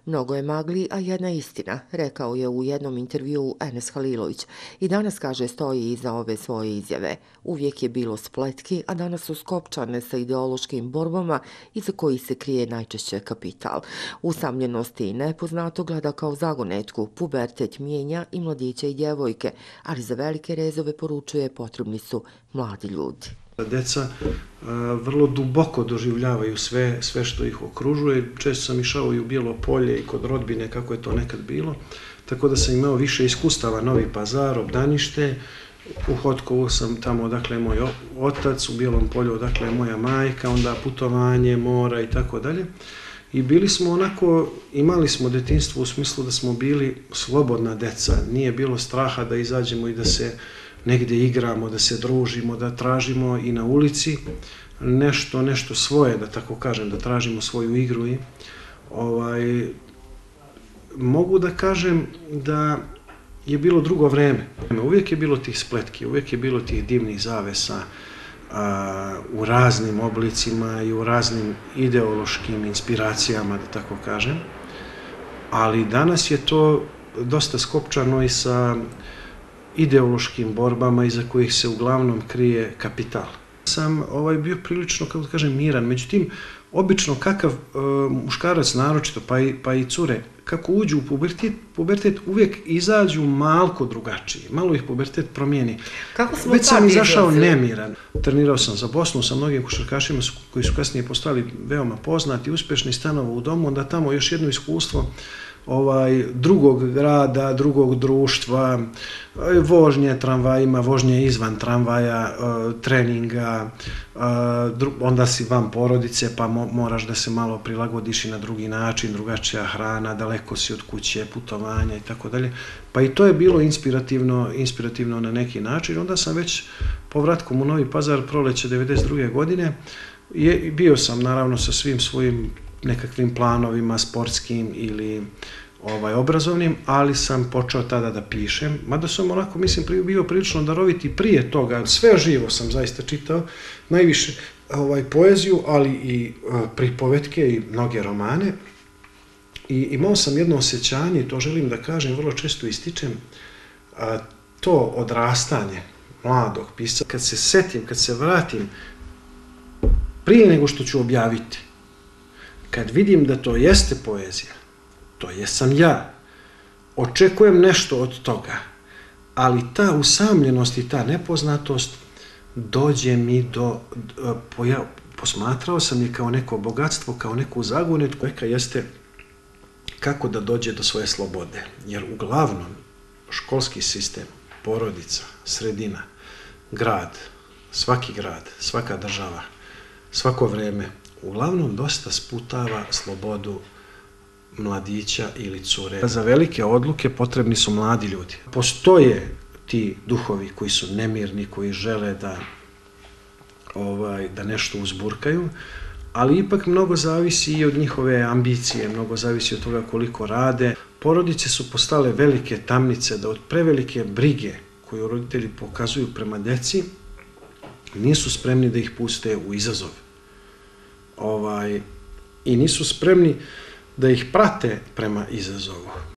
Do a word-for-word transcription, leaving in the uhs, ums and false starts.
Mnogo je magli, a jedna istina, rekao je u jednom intervjuu Enes Halilović i danas, kaže, stoji iza ove svoje izjave. Uvijek je bilo spletki, a danas su skopčane sa ideološkim borbama iza kojih se krije najčešće kapital. Usamljenosti i nepoznato gleda kao zagonetku, pubertet mijenja i mladiće i djevojke, ali za velike rezove, poručuje, potrebni su mladi ljudi. Deca vrlo duboko doživljavaju sve, sve što ih okružuje. Često sam išao i u Bijelo Polje i kod rodbine, kako je to nekad bilo. Tako da sam imao više iskustava, Novi Pazar, Obdanište. U Hotkovu sam tamo odakle je moj otac, u Bijelom Polju odakle je moja majka, onda putovanje, mora i tako dalje. I bili smo onako, imali smo detinjstvo u smislu da smo bili slobodna deca. Nije bilo straha da izađemo i da se negdje igramo, da se družimo, da tražimo i na ulici nešto, nešto svoje, da tako kažem, da tražimo svoju igru. I, ovaj, mogu da kažem da je bilo drugo vreme. Uvijek je bilo tih spletki, uvijek je bilo tih divnih zavesa a, u raznim oblicima i u raznim ideološkim inspiracijama, da tako kažem. Ali danas je to dosta skopčano i sa ideološkim borbama iza kojih se uglavnom krije kapital. Sam ovaj bio prilično, kako da kažem, miran. Međutim, obično kakav e, muškarac naročito, pa i, pa i cure, kako uđu u pubertet, pubertet uvijek izađu malko drugačiji. Malo ih pubertet promijeni. Kako smo Već sam izašao nemiran. Trenirao sam za Bosnu sa mnogim košarkašima koji su kasnije postali veoma poznati, uspješni, stanovo u domu, onda tamo još jedno iskustvo ovaj drugog grada, drugog društva, vožnje tramvajima, vožnje izvan tramvaja, treninga, onda si van porodice pa moraš da se malo prilagodiš i na drugi način, drugačija hrana, daleko si od kuće, putovanja i tako dalje. Pa i to je bilo inspirativno, inspirativno na neki način. Onda sam već povratkom u Novi Pazar proleće devedeset druge godine, je, bio sam naravno sa svim svojim nekakvim planovima sportskim ili ovaj, obrazovnim, ali sam počeo tada da pišem. Mada sam onako, mislim, bio prilično darovit i prije toga. Sve živo sam zaista čitao, najviše ovaj, poeziju, ali i uh, pripovetke i mnoge romane. I imao sam jedno osjećanje, i to želim da kažem, vrlo često ističem, a, to odrastanje mladog pisca. Kad se setim, kad se vratim, prije nego što ću objaviti, kad vidim da to jeste poezija, to jesam ja, očekujem nešto od toga, ali ta usamljenost i ta nepoznatost dođe mi do, poja, posmatrao sam je kao neko bogatstvo, kao neku zagonetku, neka jeste kako da dođe do svoje slobode, jer uglavnom školski sistem, porodica, sredina, grad, svaki grad, svaka država, svako vreme, uglavnom dosta sputava slobodu mladića ili cure. Za velike odluke potrebni su mladi ljudi. Postoje ti duhovi koji su nemirni, koji žele da, ovaj, da nešto uzburkaju, ali ipak mnogo zavisi i od njihove ambicije, mnogo zavisi od toga koliko rade. Porodice su postale velike tamnice da od prevelike brige koju roditelji pokazuju prema deci nisu spremni da ih puste u izazov. Ovaj, i nisu spremni da ih prate prema izazovu.